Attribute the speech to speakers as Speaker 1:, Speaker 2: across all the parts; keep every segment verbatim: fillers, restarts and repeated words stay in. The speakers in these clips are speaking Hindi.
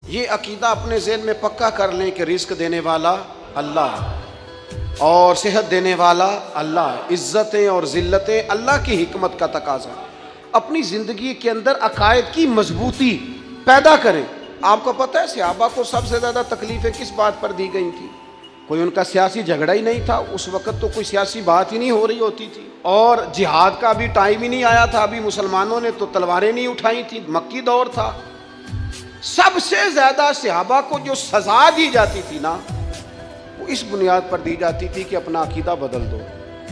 Speaker 1: ये अकीदा अपने ज़हन में पक्का कर लें कि रिस्क देने वाला अल्लाह और सेहत देने वाला अल्लाह, इज़्ज़तें और ज़िल्लतें अल्लाह की हिकमत का तकाज़ा। अपनी ज़िंदगी के अंदर अकायद की मजबूती पैदा करें। आपको पता है सहाबा को सबसे ज़्यादा तकलीफ़ें किस बात पर दी गई थी? कोई उनका सियासी झगड़ा ही नहीं था, उस वक़्त तो कोई सियासी बात ही नहीं हो रही होती थी, और जिहाद का भी टाइम ही नहीं आया था, अभी मुसलमानों ने तो तलवारें नहीं उठाई थी, मक्की दौर था। सबसे ज़्यादा सहाबा को जो सज़ा दी जाती थी ना, वो इस बुनियाद पर दी जाती थी कि अपना अकीदा बदल दो।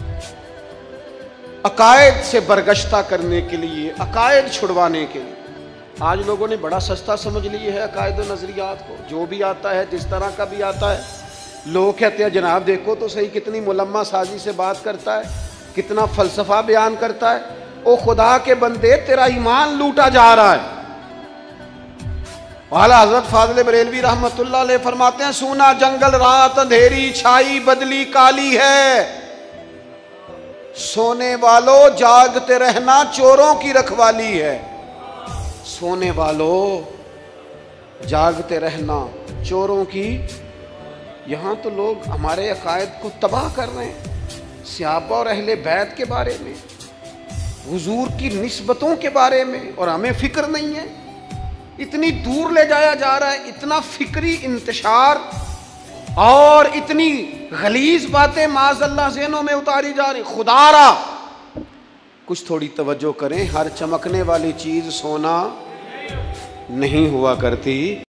Speaker 1: अकायद से बरगश्ता करने के लिए, अकायद छुड़वाने के लिए। आज लोगों ने बड़ा सस्ता समझ लिए है अकायद और नज़रियात को, जो भी आता है जिस तरह का भी आता है। लोग कहते हैं जनाब देखो तो सही कितनी मुलम्मा साजी से बात करता है, कितना फ़लसफ़ा बयान करता है। ओ खुदा के बंदे, तेरा ईमान लूटा जा रहा है। वाला हज़रत फाज़िल बरेलवी रहमतुल्लाह अलैह फरमाते हैं, सूना जंगल रात अंधेरी छाई बदली काली है, सोने वालों जागते रहना चोरों की रखवाली है। सोने वालों जागते रहना चोरों की। यहाँ तो लोग हमारे अकायद को तबाह कर रहे हैं, सहाबा और अहले बैत के बारे में, हुजूर की निस्बतों के बारे में, और हमें फिक्र नहीं है। इतनी दूर ले जाया जा रहा है, इतना फिक्री इंतशार और इतनी गलीज बातें माज़अल्लाह ज़हनों में उतारी जा रही। खुदारा कुछ थोड़ी तवज्जो करें, हर चमकने वाली चीज़ सोना नहीं हुआ करती।